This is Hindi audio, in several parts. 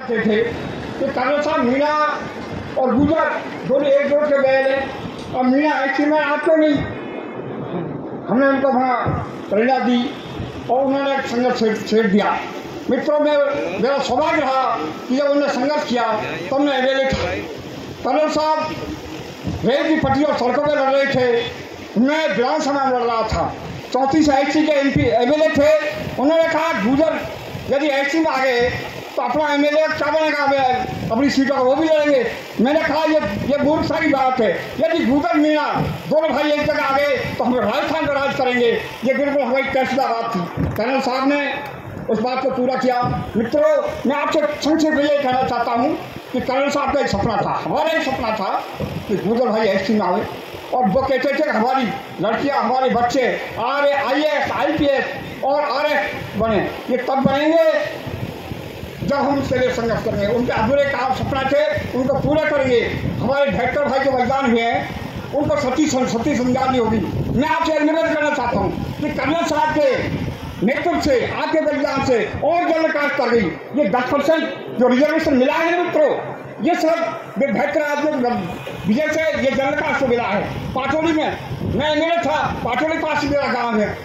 करते थे कि कर्नल साहब मीणा और गुजर दोनों एक जोड़ के गए थे और मीणा ऐसी में आपको नहीं, हमने उनको वहाँ प्रेरणा दी और उन्होंने संघर्ष छेड़ दिया। मित्रों में मेरा सौभाग्य रहा कि जब उन्होंने संघर्ष किया तब मैं एमएलए था। कर्नल साहब रेल की पटरी और सड़कों पर लड़ रहे थे, मैं विधानसभा में लड़ रहा था। 34 ऐसी के MP एमएलए थे। उन्होंने कहा गुजर यदि ऐसी में आ गए तो अपना एमएलए क्या बनेगा, अपनी सीटों को वो भी लड़ेंगे। मैंने कहा ये बहुत सारी बात है, यदि गुजर मीणा दोनों भाई एक जगह आ गए तो हम राजस्थान पर राज करेंगे। ये बिल्कुल हमारी फैसला बात थी। कर्नल साहब ने उस बात को पूरा किया। मित्रों, मैं आपसे संक्षेप में ये कहना चाहता हूँ कि कर्नल साहब का एक सपना था, हमारा एक सपना था कि गुजर भाई ऐसी में आए और वो कहते थे हमारी लड़कियाँ हमारे बच्चे IAS IPS और RS बने। ये तब बनेंगे जब हम उसके लिए संघर्ष करेंगे। उनके अधूरे काम सपना थे, उनको पूरा करेंगे। हमारे डॉक्टर भाई जो बलिदान हुए हैं उनको सती संजानी होगी। मैं आपसे एक निवेदन करना चाहता हूँ कि कर्नल साहब के नेतृत्व से आपके बलिदान से और जल्द काट कर गई। ये 10% जो रिजर्वेशन मिला है मित्रों, ये सब बेहतर आदमी विजय से ये जल्द काट से मिला है। पाटोली में मैं एमएलए था, पाटोली पास मेरा गाँव है,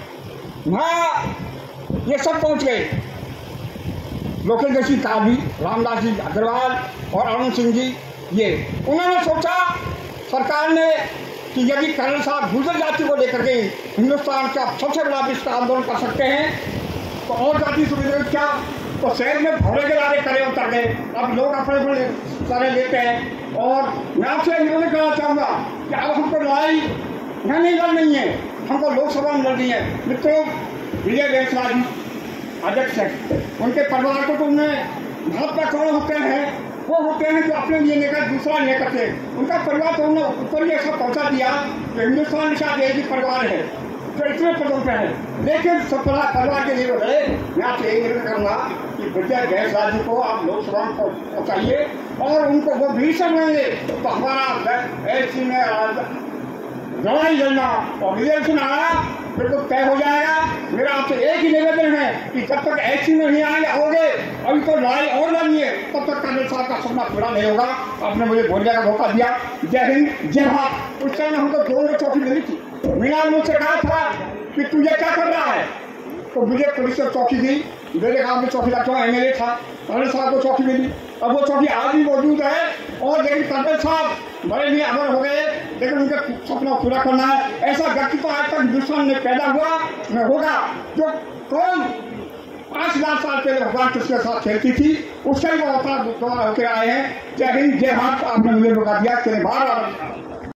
वहाँ ये सब पहुँच गए। लोकेन्द्र सिंह काबी, रामदास जी अग्रवाल और अरुण सिंह जी, ये उन्होंने सोचा सरकार ने कि यदि कर्नल साहब गुर्जर जाति को लेकर के हिंदुस्तान का सबसे बड़ा विश्व आंदोलन कर सकते हैं तो और जाति सुविधा क्या, तो शहर में भौरे के लारे करे उतर गए। अब लोग अपने अपने सारे लेते हैं। और मैं आपसे निवेदन करना चाहूँगा कि अब हमको लड़ाई यहाँ नहीं लड़नी है, हमको लोकसभा में लड़नी है। मित्रों, विजय बेसरा जी अध्यक्ष है, उनके परिवार को तो उन्हें भाजपा कौन होते हैं, वो होते हैं जो अपने लिए लेकर दूसरा लेकर थे। उनका परिवार तो उन्होंने ऊपर ये सब पहुँचा दिया कि हिंदुस्तान के साथ एक ही परिवार है जो इतने पदों पर है, लेकिन सब परिवार के लिए रहे। मैं आपसे यही निवेदन करूँगा कि विजय बेसरा जी को आप लोकसभा में पहुँचाइए और उनको वो भी समझेंगे तो हमारा ऐसी में लड़ाई लड़ना और रिजर्वेशन आना बिल्कुल तय हो जाएगा। मेरा आपसे एक ही निवेदन है कि जब तक ऐसी में नहीं आएंगे होंगे, अभी तो लड़ाई और लड़नी है, तब तक कर्नल साहब का सपना पूरा नहीं होगा। आपने मुझे बोलने का मौका दिया। जय हिंद, जय भारत। उस टाइम हमको 2 चौकी मिली थी। मीणा मुझसे कहा था कि तू ये क्या कर रहा है, तो मुझे पुलिस से चौकी दी। मेरे गाँव में चौकी रखा एमएलए था, कर्नल साहब को चौकी मिली। अब वो चौकी आज भी मौजूद है। और लेकिन कर्नल साहब बड़े भी अमर हो गए, लेकिन उनका सपना पूरा करना है। ऐसा व्यक्तित्व आज तक हिंदुस्तान में पैदा हुआ न होगा जो कौन 5,000 साल पहले भगवान कृष्ण के साथ खेलती थी, उससे भी वो अपना होकर आए हैं। जय हिंद, जय भारत। आपने मुझे मौका दिया, चले बाहर।